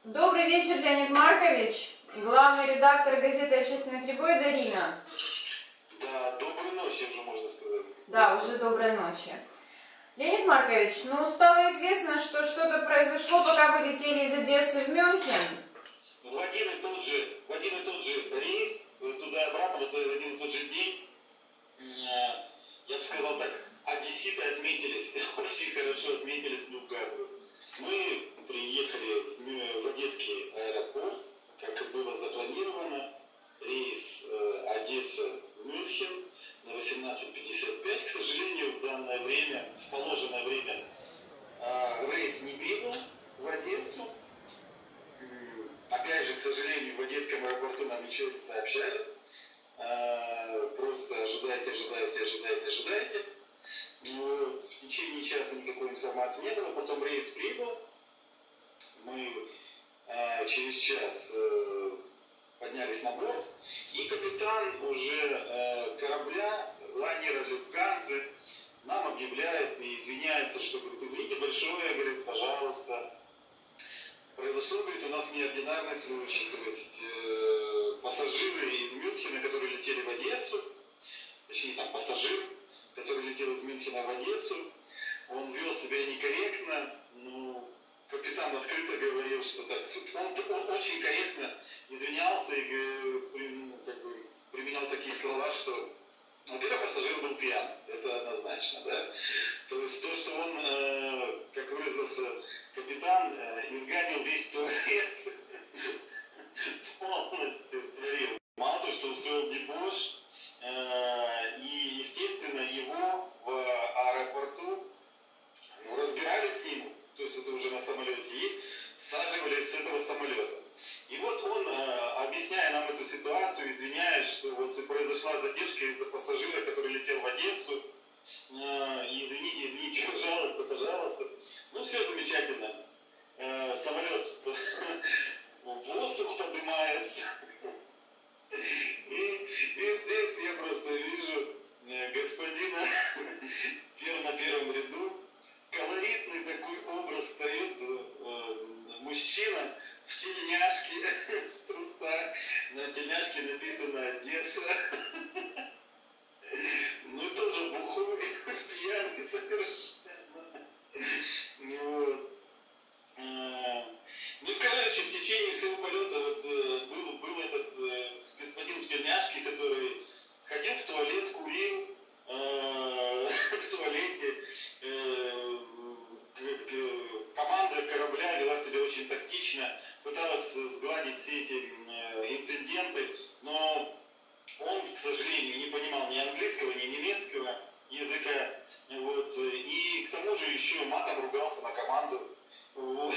Добрый вечер, Леонид Маркович, главный редактор газеты «Общественный прибой» Дарина. Да, доброй ночи уже можно сказать. Да, уже доброй ночи. Леонид Маркович, стало известно, что что-то произошло, пока вы летели из Одессы в Мюнхен. В один и тот же рейс, туда и обратно, в один и тот же день, я бы сказал так, одесситы отметились, очень хорошо отметились в Люфтганзе. Мы приехали в Одесский аэропорт, как и было запланировано, рейс Одесса-Мюнхен на 18:55. К сожалению, в данное время, в положенное время, рейс не прибыл в Одессу. Опять же, к сожалению, в Одесском аэропорту нам ничего не сообщали. Просто ожидайте. Вот. В течение часа никакой информации не было. Потом рейс прибыл. Мы через час поднялись на борт. И капитан уже корабля, лайнера Люфтганзы, нам объявляет и извиняется, что, говорит, извините большое, говорит, пожалуйста. Произошел, говорит, у нас неординарный случай. То есть пассажиры из Мюнхена, которые летели в Одессу, точнее там пассажир, который летел из Мюнхена в Одессу, он вел себя некорректно. Капитан открыто говорил, что так. Он очень корректно извинялся и применял такие слова, что, во-первых, пассажир был пьян, это однозначно, да. То есть то, что он, как выразился капитан, изгадил весь туалет, полностью творил. Мало того, что устроил дебош, и, естественно, его в аэропорту разбирали с ним, то есть это уже на самолете, и саживали с этого самолета. И вот он, объясняя нам эту ситуацию, извиняясь, что вот произошла задержка из-за пассажира, который летел в Одессу, извините, пожалуйста. Все замечательно. Самолет в воздух поднимается. И здесь я просто вижу господина на первом ряду. Колоритный такой образ стоит мужчина в тельняшке, в трусах. На тельняшке написано «Одесса». Тоже бухой, пьяный совершенно. Короче, в течение всего полета был этот господин в тельняшке, который ходил в туалет, курил в туалете. Команда корабля вела себя очень тактично, пыталась сгладить все эти инциденты, но он, к сожалению, не понимал ни английского, ни немецкого языка. Вот. И к тому же еще матом ругался на команду. Вот.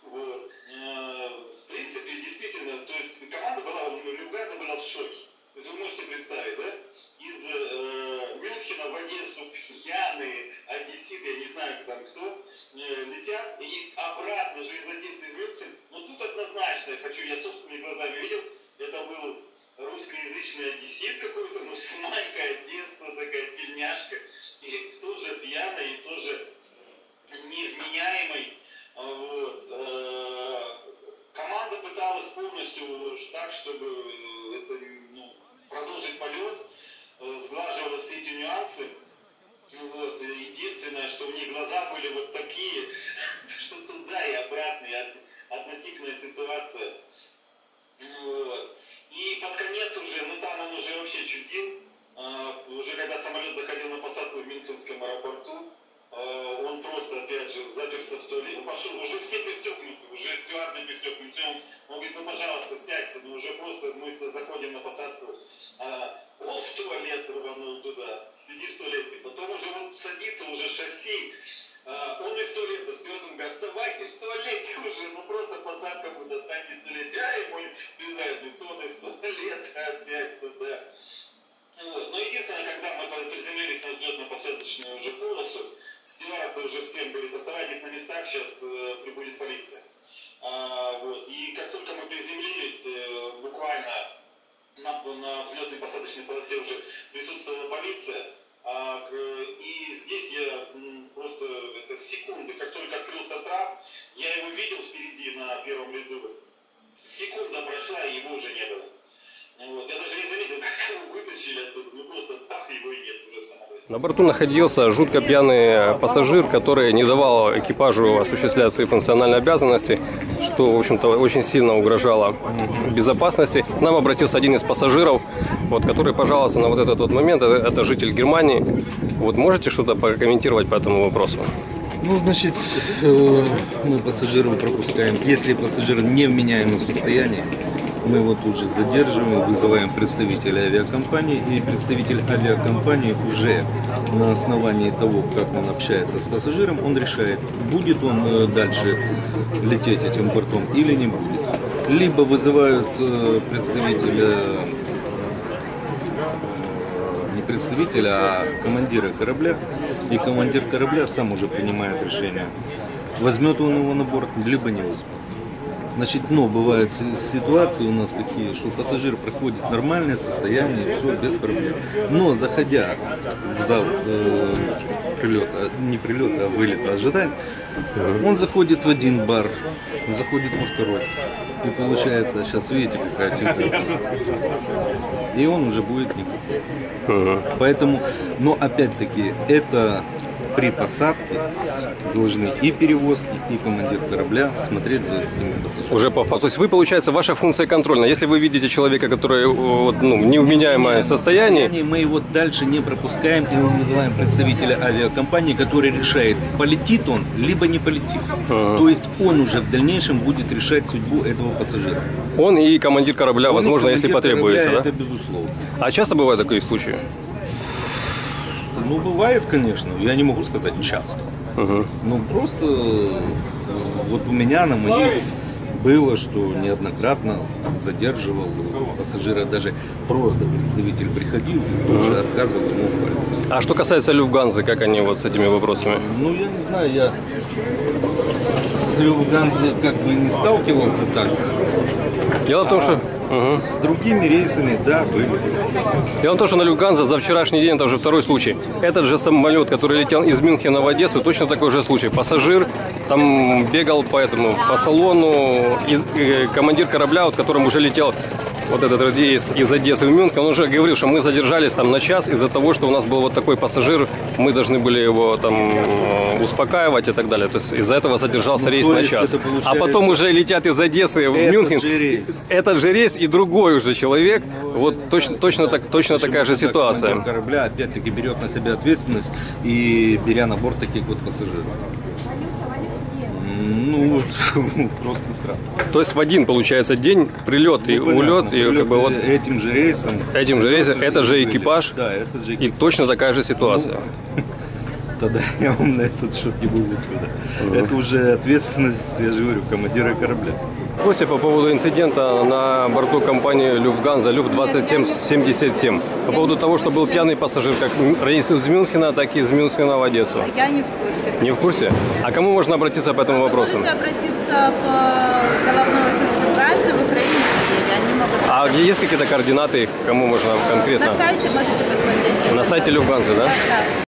В принципе, действительно, то есть команда была, Люфтганза была в шоке. То есть вы можете представить, да? Из Мюнхена в Одессу пьяные одесситы, я не знаю там кто, летят, и обратно же из Одессы в Мюнхен. Тут однозначно, я собственными глазами видел, это был русскоязычный одессит какой-то, с майкой Одесса, такая тельняшка, и тоже пьяный, и тоже невменяемый. Вот. Команда пыталась полностью так, чтобы продолжить полет, сглаживала все эти нюансы. Вот. Единственное, что у них глаза были вот такие, что туда и обратно, и однотипная ситуация. Вот. И под конец уже, там он уже вообще чудил. Уже когда самолет заходил на посадку в Мюнхенском аэропорту, он просто, опять же, заперся в туалет. Пошел, уже все пристегнуты, уже стюарды пристегнуты. Он говорит, пожалуйста, сядьте, уже просто мы заходим на посадку. Он в туалет рванул туда, сидит в туалете. Потом уже садится уже шасси. Он из туалета, стюардом говорит, оставайтесь в туалете уже, просто посадка будет, останьтесь в туалете. Ему без разницы, он из туалета опять туда. Вот. Но единственное, когда мы приземлились на взлетно-посадочную уже полосу, стюарды уже всем говорит, оставайтесь на местах, сейчас прибудет полиция. Вот. И как только мы приземлились, буквально на взлетной посадочной полосе уже присутствовала полиция. И здесь я просто, это секунды, как только открылся трап, я его видел впереди на первом ряду. секунда прошла, и его уже не было. Вот. Я даже не заметил, как его вытащили оттуда, ну просто бах, его и нет уже в самолете. На борту находился жутко пьяный пассажир, который не давал экипажу осуществлять свои функциональные обязанности, что, в общем-то, очень сильно угрожало безопасности. К нам обратился один из пассажиров, вот, который пожаловался на вот этот вот момент, это житель Германии. Вот, можете что-то прокомментировать по этому вопросу? Ну, значит, мы пассажиров пропускаем. Если пассажир не в вменяемом состоянии, мы его тут же задерживаем, вызываем представителя авиакомпании, и представитель авиакомпании уже на основании того, как он общается с пассажиром, он решает, будет он дальше лететь этим бортом или не будет. Либо вызывают представителя, не представителя, а командира корабля, и командир корабля сам уже принимает решение, возьмет он его на борт, либо не возьмет. Значит, но бывают ситуации у нас какие, что пассажир проходит нормальное состояние, все без проблем. Но заходя в зал прилета, не прилета, а вылета ожидания, он заходит в один бар, заходит во второй. И получается, сейчас видите, какая температура. И он уже будет никакой. Поэтому, но опять-таки, это при посадке должны и перевозки, и командир корабля смотреть за этими пассажирами. Уже по факту. То есть вы, получается, ваша функция контрольная. Если вы видите человека, который вот, ну, невменяемое состояние, мы его дальше не пропускаем, и мы вызываем представителя авиакомпании, который решает, полетит он, либо не полетит. То есть он уже в дальнейшем будет решать судьбу этого пассажира. он и командир корабля, возможно, если потребуется. Корабля, Да? это безусловно. А часто бывают такие случаи? Ну, бывает, конечно. Я не могу сказать часто. Ну, просто вот у меня на моих было, что неоднократно задерживал пассажира, даже просто представитель приходил и тоже отказывал ему в полете. А что касается Люфтганзы, как они вот с этими вопросами? Ну, я не знаю, я с Люфтганзой как бы не сталкивался так. Дело в том, что... С другими рейсами, да, были. Дело в том, что на Люфтганзе за вчерашний день, это уже второй случай. Этот же самолет, который летел из Мюнхена в Одессу, точно такой же случай. Пассажир там бегал по салону, и командир корабля, вот, которым уже летел вот этот рейс из Одессы в Мюнхен, он уже говорил, что мы задержались там на час из-за того, что у нас был вот такой пассажир, мы должны были его там успокаивать и так далее. То есть из-за этого задержался рейс на час. А потом уже летят из Одессы в Мюнхен. Этот же рейс и другой уже человек. Вот точно такая же ситуация. Командир корабля опять-таки берет на себя ответственность и беря на борт таких вот пассажиров. Ну вот, просто странно. То есть в один, получается, день прилет и улет, и как бы вот этим же рейсом, это же экипаж, да, это же и точно такая же ситуация. Тогда я вам на этот счет не могу сказать. Это уже ответственность, я же говорю, командира корабля. Костя, по поводу инцидента на борту компании Люфтганза, Люфт 2777. По поводу того, что был пьяный пассажир, как рейс из Мюнхена, так и из Мюнхена в Одессу. Я не в курсе. Не в курсе? А кому можно обратиться по этому вопросу? Можете обратиться по головной дискриминации в Украине. Они могут... А есть какие-то координаты, кому можно конкретно? На сайте можете посмотреть. На сайте Люфтганзы, да? Да.